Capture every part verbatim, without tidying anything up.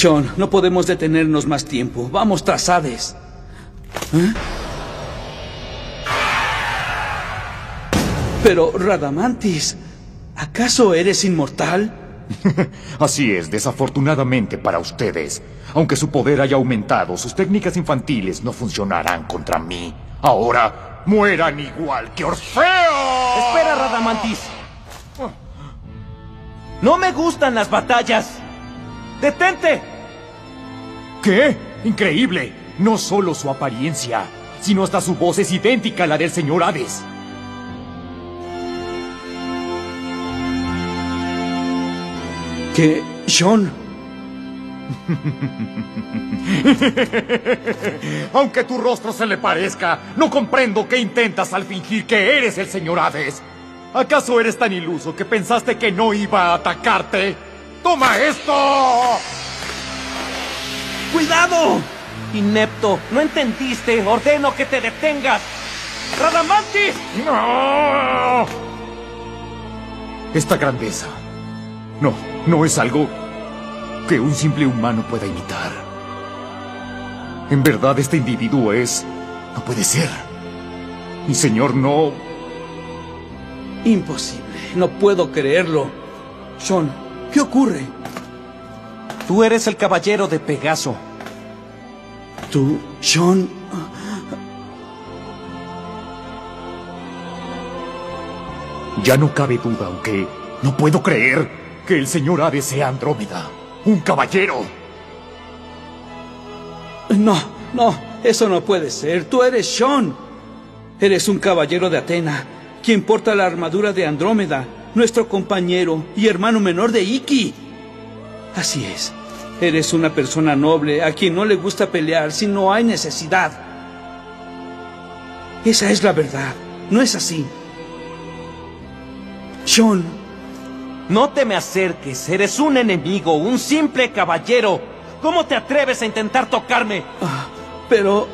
Sean, no podemos detenernos más tiempo. Vamos tras Hades. ¿Eh? Pero, Radamantis, ¿acaso eres inmortal? Así es, desafortunadamente para ustedes. Aunque su poder haya aumentado, sus técnicas infantiles no funcionarán contra mí. Ahora, mueran igual que Orfeo. Espera, Radamantis. No me gustan las batallas. ¡Detente! ¿Qué? Increíble. No solo su apariencia, sino hasta su voz es idéntica a la del señor Hades. ¿Qué? ¿Sean? Aunque tu rostro se le parezca, no comprendo qué intentas al fingir que eres el señor Hades. ¿Acaso eres tan iluso que pensaste que no iba a atacarte? ¡Toma esto! ¡Cuidado! Inepto, ¿no entendiste? Ordeno que te detengas. ¡Radamantis! ¡No! Esta grandeza... No, no es algo que un simple humano pueda imitar. En verdad, este individuo es... No puede ser. Mi señor no... Imposible. No puedo creerlo. Sean, ¿qué ocurre? Tú eres el caballero de Pegaso. ¿Tú, Sean? Ya no cabe duda, aunque no puedo creer que el señor Hades sea Andrómeda. ¡Un caballero! No, no, eso no puede ser. Tú eres Sean. Eres un caballero de Atena, quien porta la armadura de Andrómeda, nuestro compañero y hermano menor de Iki. Así es. Eres una persona noble a quien no le gusta pelear si no hay necesidad. Esa es la verdad. ¿No es así? Sean. No te me acerques. Eres un enemigo, un simple caballero. ¿Cómo te atreves a intentar tocarme? Ah, pero...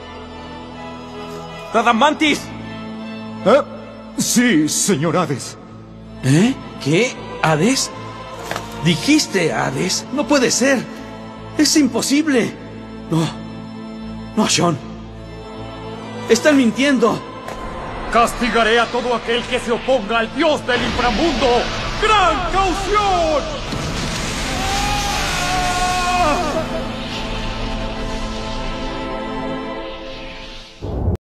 ¡Radamantis! ¿Eh? Sí, señor Hades. ¿Eh? ¿Qué? ¿Hades? ¿Dijiste Hades? No puede ser. Es imposible. No. No, Sean. Están mintiendo. Castigaré a todo aquel que se oponga al dios del inframundo. ¡Gran caución!